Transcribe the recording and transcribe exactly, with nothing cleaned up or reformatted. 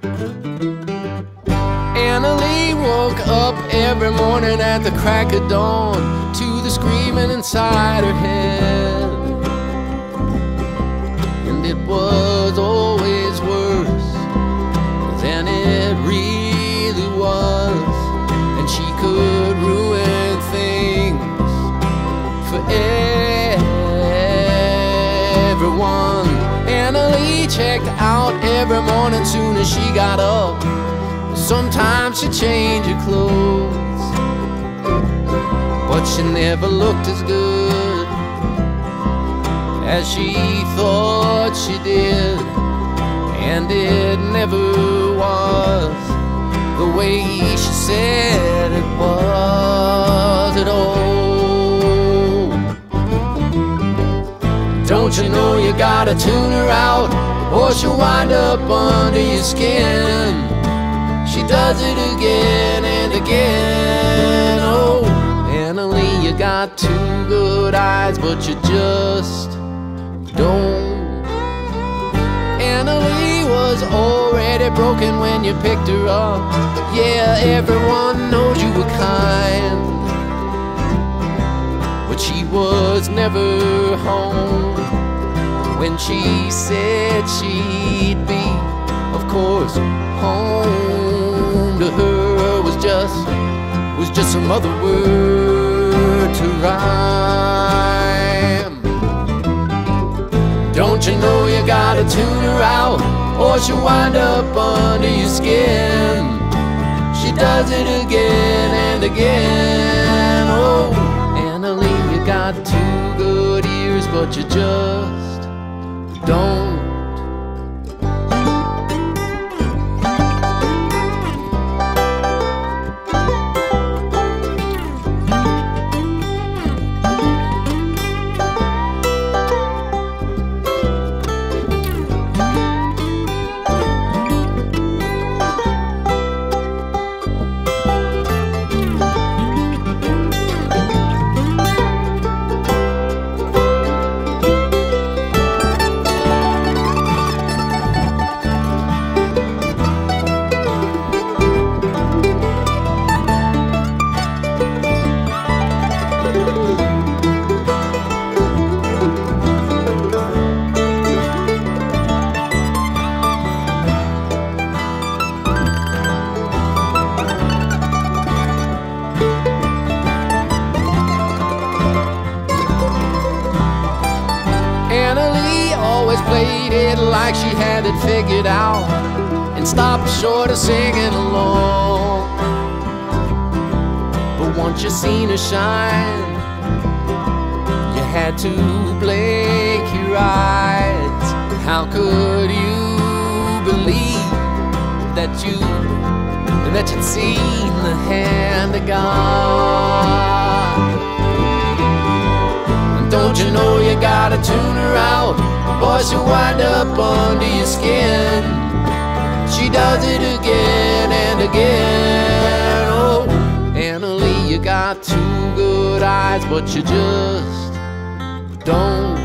Annalie woke up every morning at the crack of dawn to the screaming inside her head. And it was always worse than it really was, and she could ruin things for everyone. Annalie checked out every morning soon as she got up. Sometimes she'd change her clothes, but she never looked as good as she thought she did. And it never was the way she said it was at all. Don't you know you gotta tune her out, or she'll wind up under your skin. She does it again and again. Oh, Annalie, you got two good eyes, but you just don't. Annalie was already broken when you picked her up. Yeah, everyone knows you were kind, but she was never home when she said she'd be. Of course, home to her was just, was just some other word to rhyme. Don't you know you gotta tune her out, or she'll wind up under your skin. She does it again and again. Oh, Annalie, you got two good ears, but you just don't. Annalie always played it like she had it figured out, and stopped short of singing along. But once you seen her shine, you had to blink your eyes. How could you believe that you, that you'd seen the hand of God? Don't you know you gotta tune her out, or she'll wind up under your skin. She does it again and again. Oh, Annalie, you got two good eyes, but you just don't.